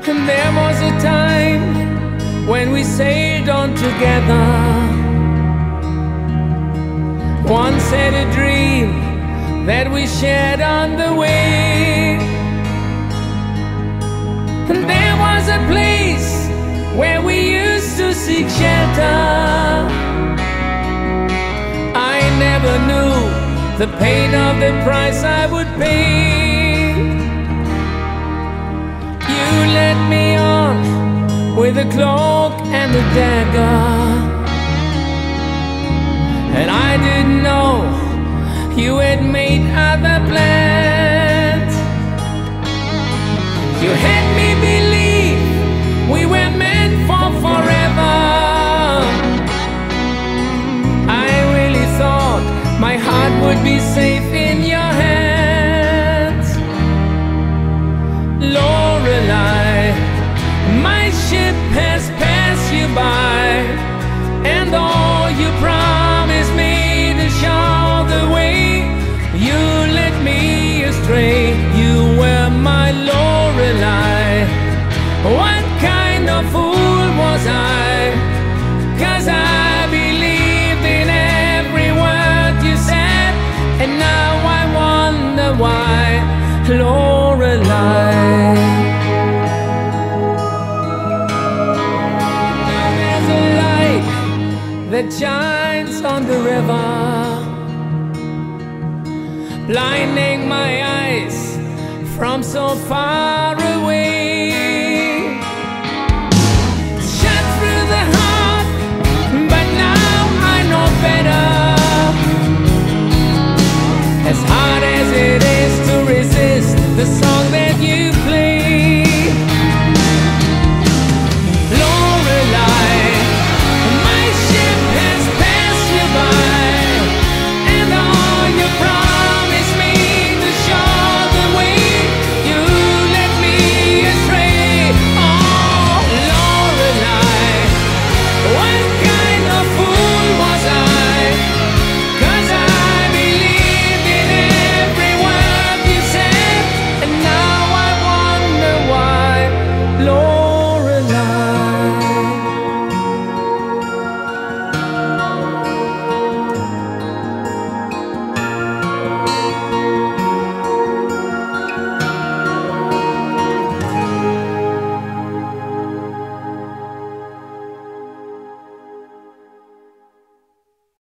And there was a time when we sailed on together. Once had a dream that we shared on the way. And there was a place where we used to seek shelter. I never knew the pain of the price I would pay. You led me on with a cloak and a dagger, and I didn't know you had made other plans. You had me believe we were meant for forever. I really thought my heart would be safe in your hands. Lorelei, my ship has passed you by, and though you promised me to show the way, you led me astray. You were my Lorelei. What kind of fool was I? 'Cause I believed in every word you said, and now I wonder why, Lorelei. That shines on the river, blinding my eyes from so far